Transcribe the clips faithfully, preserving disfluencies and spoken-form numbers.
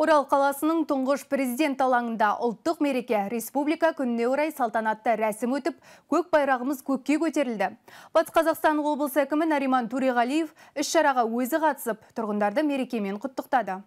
Орал қаласының тұңғыш президент алаңында ұлттық мереке республика күніне орай салтанатты рәсім өтіп, көк байрағымыз көкке көтерілді. Батыс Қазақстан облысы әкімі Нариман Төреғалиев іс-шараға өзі қатысып, тұрғындарды мерекемен құттықтады.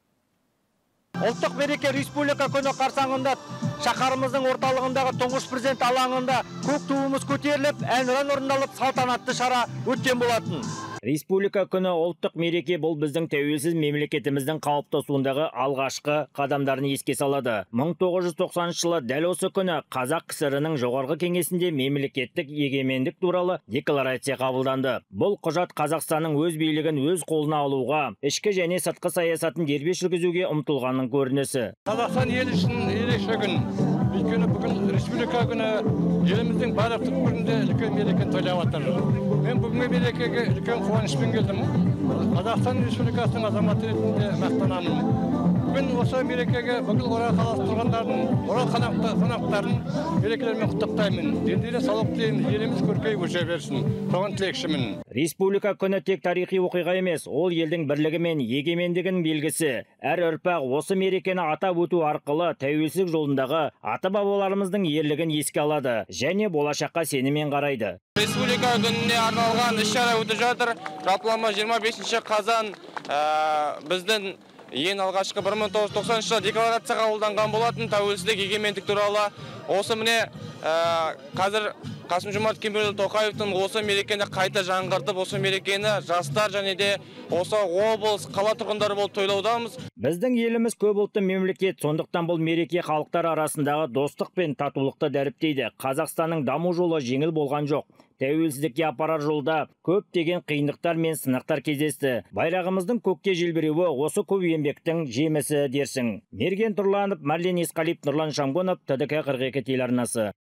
Ұлттық мереке республика күні қарсаңында шаһарымыздың орталығындағы тұңғыш президент алаңында көк туымыз көтеріліп, әнұран орындалып, салтанатты шара өткен болатын. Республика күні ұлттық мереке бұл біздің тәуелсіз мемлекетіміздің қалыптасуындағы алғашқы қадамдарын еске салады. мың тоғыз жүз тоқсаныншы жылы дәл осы күні Қазақ кср-ның жоғарғы кеңесінде мемлекеттік егемендік туралы декларация қабылданды. Бұл құжат Қазақстанның өз билігін өз қолына алуға, ішкі және сыртқы саясатын дербес жүргізуге ұмтылғанның көрінісі. Қазақстан ел үшін ерекше күн. Өйткені бүгін республика күні еліміздің барлық түкпірінде үлкен мерекені тойлап жатыр. Мен бүгінгі мерекеге үлкен қуанышпен келдім. Қазақстан Республикасының азаматы ретінде мақтанамын. Бүгін осы мерекеге бүкіл Орал қаласы тұрғындарын, Орал қонақтарын мерекелермен құттықтаймын. Дендері саулық тілеймін, еліміз көркейіп өсе берсін. Соған тілекшімін. Республика күні тек тарихи оқиға емес, ол елдің бірлігі мен егемендігінің белгісі. Әр ұрпақ осы мерекені атап өту арқылы тәуелсіздік жолындағы ата-бабаларымыздың ерлігін еске алады және болашаққа сеніммен қарайды. Республика күніне арналған іс-шара өтіп жатыр. Жалпылама жиырма бесінші қазан біздің ең алғашқы бір мың тоғыз жүз тоқсаныншы жылы декларация қабылданған болатын тәуелсіздік егемендік туралы. Осы міне қазір Қасым-Жомарт Кемелұлы Тоқаевтың осы мерекені қайта жаңғыртып, осы мерекені жастар және де осы облыс, қала тұрғындары болып тойлаудамыз. Біздің еліміз көп ұлтты мемлекет, сондықтан бұл мереке халықтар арасындағы достық пен татулықты дәріптейді. Қазақстанның даму жолы жеңіл болған жоқ. Тәуелсіздікке апарар жолда көптеген қиындықтар мен сынақтар кездесті. Байрағымыздың көкке желбіреуі осы көп еңбектің жемісі дерсің. Мерген Тұрланов, Марлен Есқалиев, Нұрлан Шамгонов, Т Д К қырық екі телеарнасы.